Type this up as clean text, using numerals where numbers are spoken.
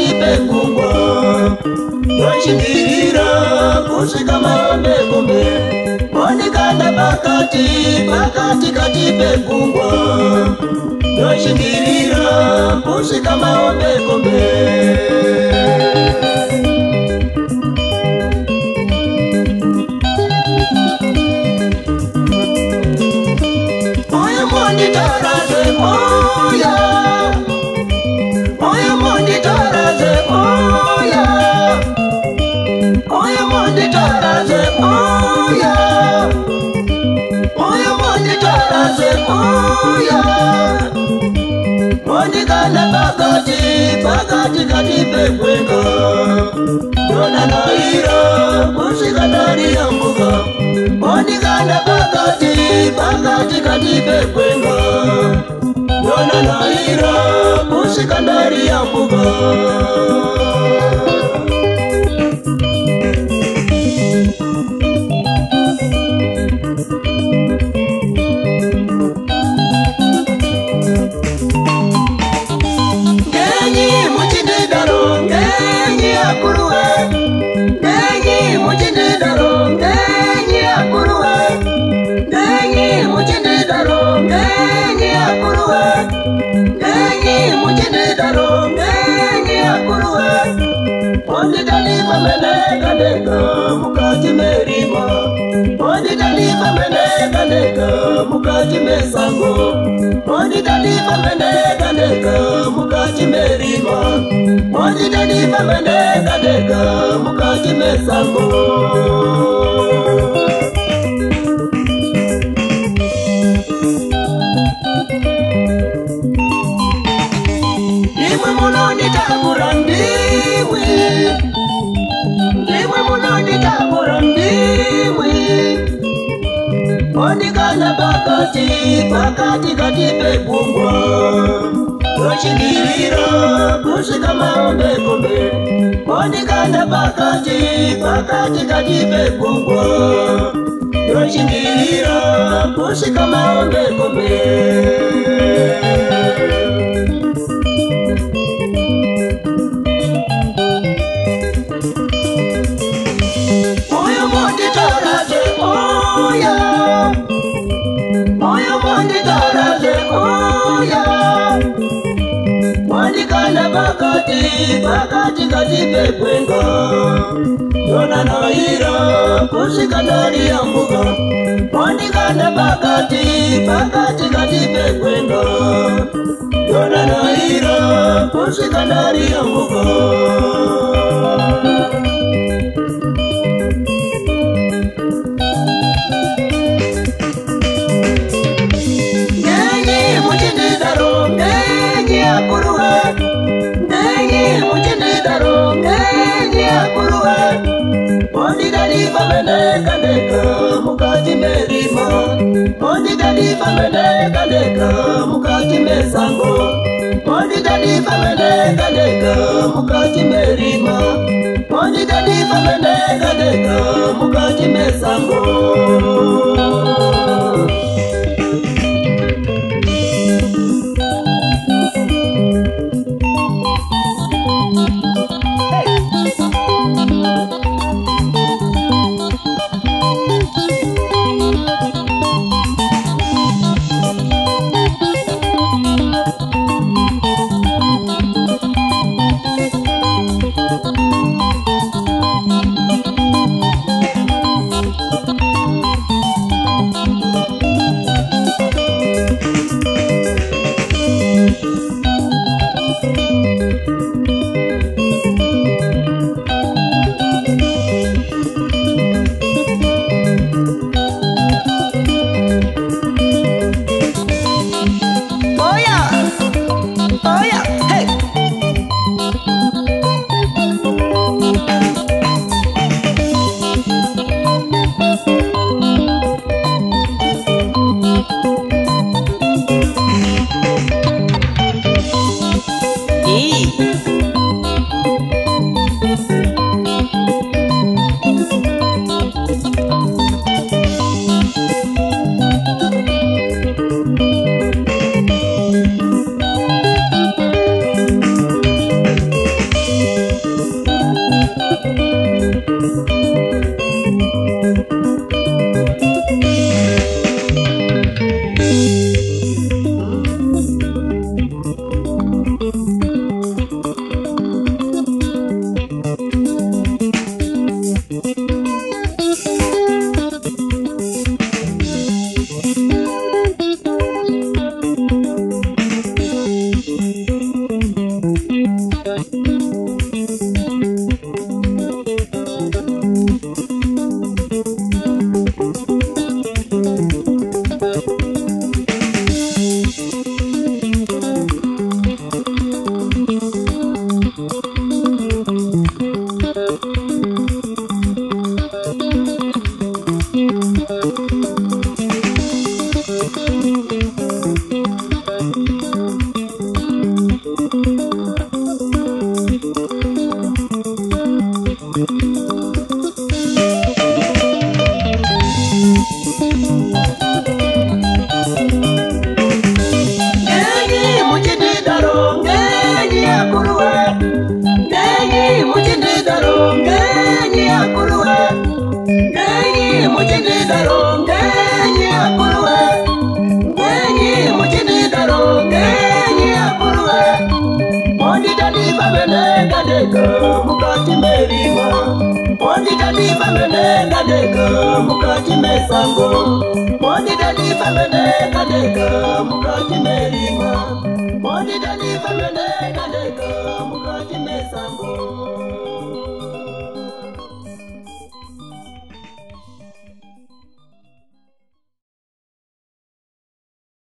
katipe kungwa yoshingirira kusika maombe kumbe monikanda pakati katipe kungwa yoshingirira kusika maombe kumbe oya mondi taraze oya mondi taraze oya mondi taraze oya mondi taraze oya mondi kanda pakati katipe kwenga yona naira kusika ndari ya mbuga mondi kanda pakati katipe kwenga yona naira kusika ndari ya mbuga mukati merima Oni talifa meneka mukati mesango Oni talifa meneka mukati merima Oni talifa meneka mukati mesango Nimwe munoni tabura ndiwe Nimwe munoni tabura ndiwe Ondikana pakati katipe kungwa Yoshingirira kusika maombe kumbe Ondikana pakati katipe kungwa Yoshingirira kusika maombe kumbe Pakati katipe kwenga yona naira kusika ndari ya mbuga Ondikanda pakati katipe kwenga yona naira kusika ndari ya mbuga Oni talifa meneka mukati merima Oni talifa meneka mukati mesango Oni talifa meneka mukati merima Oni talifa meneka mukati mesango kandeka mukati merima. Mondi dadi famene kandeka mukati mesango. Mondi dadi famene kandeka mukati merima. Mondi dadi famene kandeka